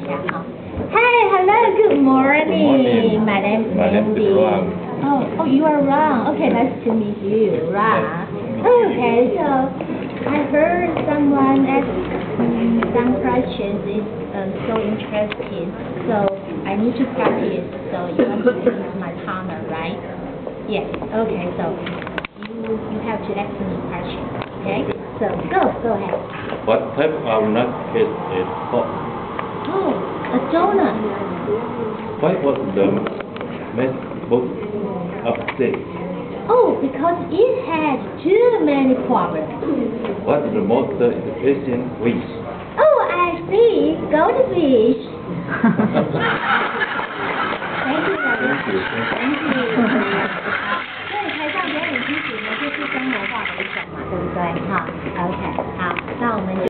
下哈。Hi, hello, good morning. My name is Mandy. Oh, you are Ron. Okay, nice to meet you, Ron. Okay, so I heard someone ask some questions is so interesting. So I need to practice. So you want to be my partner, right? Yes. Okay. So you have to ask me questions. Okay. So go ahead. What type of nut is it called? Oh, a donut. Why was the MacBook upset? Oh, because it had too many problems. What is the most interesting wish? Oh, I see. Goldfish. Thank you. Thank you. Thank you. 所以台上表演其实呢，就是生活化的一种嘛，对不对？好 ，OK， 好，那我们就。